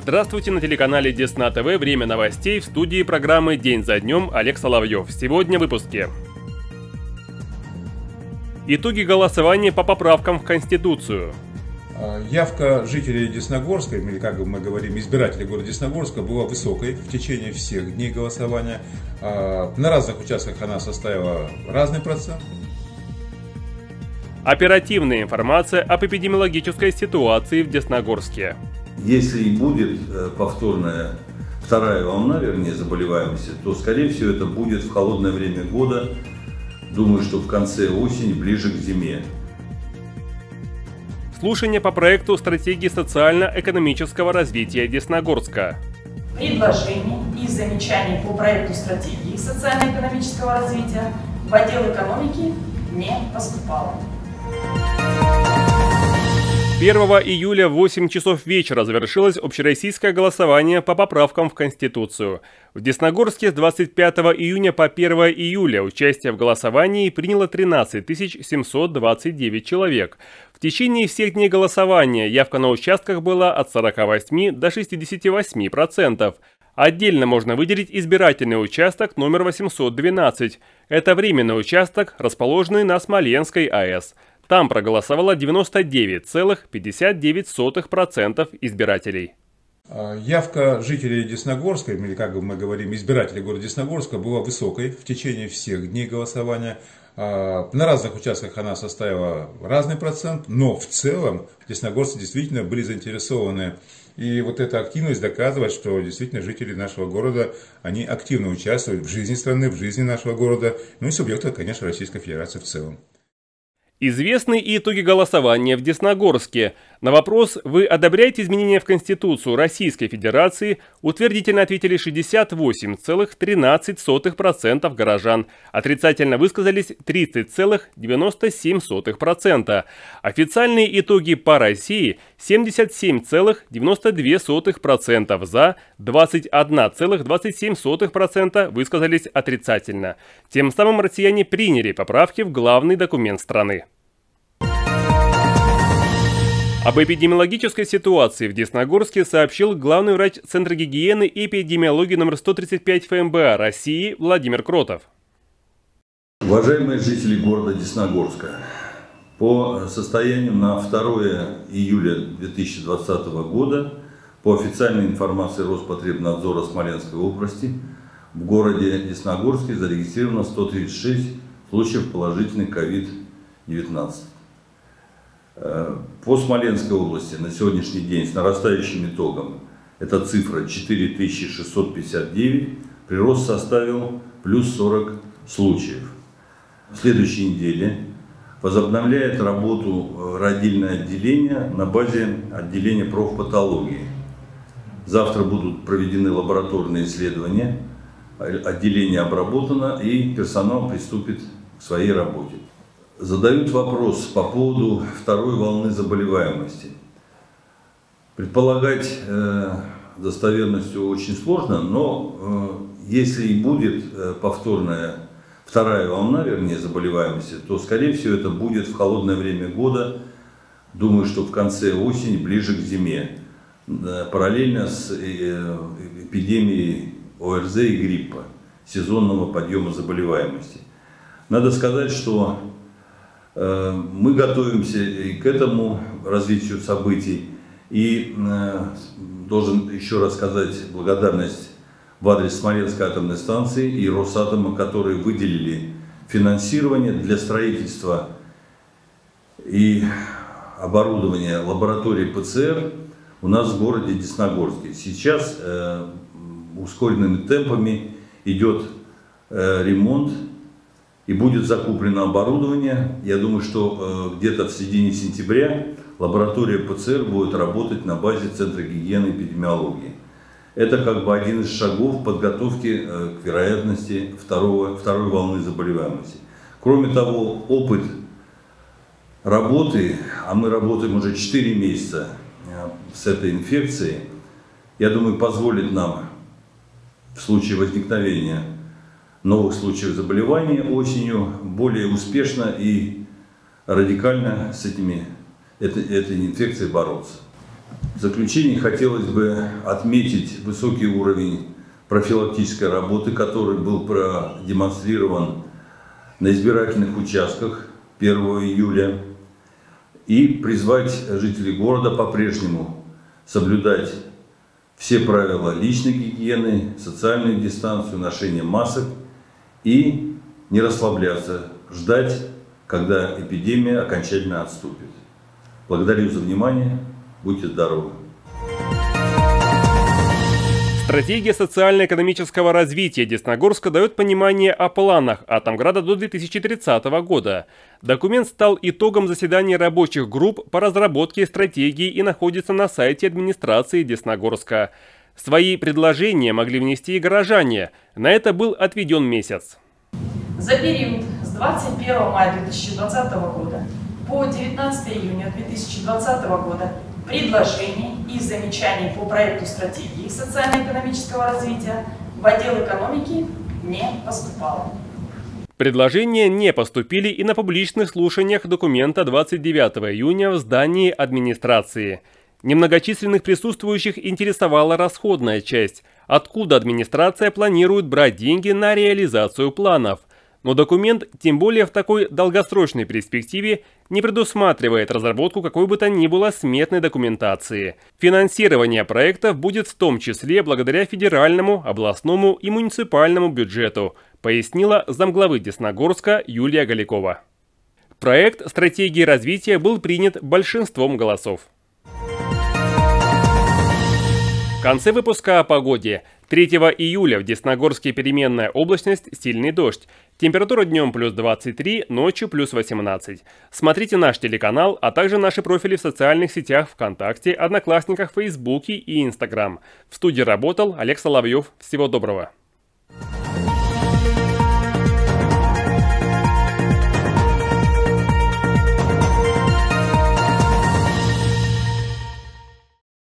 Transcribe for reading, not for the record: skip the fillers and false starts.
Здравствуйте, на телеканале Десна ТВ. Время новостей, в студии программы «День за днем» Олег Соловьев. Сегодня в выпуске. Итоги голосования по поправкам в Конституцию. Явка жителей Десногорска, или как мы говорим, избирателей города Десногорска, была высокой в течение всех дней голосования. На разных участках она составила разный процент. Оперативная информация об эпидемиологической ситуации в Десногорске. Если и будет повторная вторая волна, заболеваемости, то, скорее всего, это будет в холодное время года. Думаю, что в конце осени, ближе к зиме. Слушание по проекту стратегии социально-экономического развития Десногорска. Предложений и замечаний по проекту стратегии социально-экономического развития в отдел экономики не поступало. 1 июля в 8 часов вечера завершилось общероссийское голосование по поправкам в Конституцию. В Десногорске с 25 июня по 1 июля участие в голосовании приняло 13 729 человек. В течение всех дней голосования явка на участках была от 48 до 68%. Отдельно можно выделить избирательный участок номер 812. Это временный участок, расположенный на Смоленской АЭС. Там проголосовало 99,59% избирателей. Явка жителей Десногорска, или как мы говорим, избирателей города Десногорска, была высокой в течение всех дней голосования. На разных участках она составила разный процент, но в целом десногорцы действительно были заинтересованы. И вот эта активность доказывает, что действительно жители нашего города, они активно участвуют в жизни страны, в жизни нашего города, ну и субъекта, конечно, Российской Федерации в целом. Известны и итоги голосования в Десногорске. На вопрос «Вы одобряете изменения в Конституцию Российской Федерации?» утвердительно ответили 68,13% горожан. Отрицательно высказались 30,97%. Официальные итоги по России – 77,92% за, 21,27% высказались отрицательно. Тем самым россияне приняли поправки в главный документ страны. Об эпидемиологической ситуации в Десногорске сообщил главный врач Центра гигиены и эпидемиологии номер 135 ФМБА России Владимир Кротов. Уважаемые жители города Десногорска, по состоянию на 2 июля 2020 года, по официальной информации Роспотребнадзора Смоленской области, в городе Десногорске зарегистрировано 136 случаев положительной COVID-19. По Смоленской области на сегодняшний день с нарастающим итогом эта цифра 4659, прирост составил плюс 40 случаев. В следующей неделе возобновляет работу родильное отделение на базе отделения профпатологии. Завтра будут проведены лабораторные исследования, отделение обработано и персонал приступит к своей работе. Задают вопрос по поводу второй волны заболеваемости. Предполагать достоверностью очень сложно, но если и будет повторная вторая волна, заболеваемости, то, скорее всего, это будет в холодное время года. Думаю, что в конце осени, ближе к зиме, параллельно с эпидемией ОРЗ и гриппа, сезонного подъема заболеваемости. Надо сказать, что мы готовимся и к этому развитию событий. И должен еще раз сказать благодарность в адрес Смоленской атомной станции и Росатома, которые выделили финансирование для строительства и оборудования лаборатории ПЦР у нас в городе Десногорске. Сейчас ускоренными темпами идет ремонт. И будет закуплено оборудование. Я думаю, что где-то в середине сентября лаборатория ПЦР будет работать на базе Центра гигиены и эпидемиологии. Это как бы один из шагов подготовки к вероятности второй волны заболеваемости. Кроме того, опыт работы, а мы работаем уже 4 месяца с этой инфекцией, я думаю, позволит нам в случае возникновения новых случаев заболевания осенью более успешно и радикально с этой инфекцией бороться. В заключение хотелось бы отметить высокий уровень профилактической работы, который был продемонстрирован на избирательных участках 1 июля, и призвать жителей города по-прежнему соблюдать все правила личной гигиены, социальную дистанцию, ношение масок и не расслабляться, ждать, когда эпидемия окончательно отступит. Благодарю за внимание. Будьте здоровы. Стратегия социально-экономического развития Десногорска дает понимание о планах Атомграда до 2030 года. Документ стал итогом заседаний рабочих групп по разработке стратегии и находится на сайте администрации Десногорска. Свои предложения могли внести и горожане. На это был отведен месяц. За период с 21 мая 2020 года по 19 июня 2020 года предложений и замечаний по проекту стратегии социально-экономического развития в отдел экономики не поступало. Предложения не поступили и на публичных слушаниях документа 29 июня в здании администрации. Немногочисленных присутствующих интересовала расходная часть, откуда администрация планирует брать деньги на реализацию планов. Но документ, тем более в такой долгосрочной перспективе, не предусматривает разработку какой бы то ни было сметной документации. Финансирование проектов будет в том числе благодаря федеральному, областному и муниципальному бюджету, пояснила замглавы Десногорска Юлия Галикова. Проект стратегии развития был принят большинством голосов. В конце выпуска о погоде. 3 июля в Десногорске переменная облачность, сильный дождь. Температура днем плюс 23, ночью плюс 18. Смотрите наш телеканал, а также наши профили в социальных сетях ВКонтакте, Одноклассниках, Фейсбуке и Инстаграм. В студии работал Олег Соловьев. Всего доброго.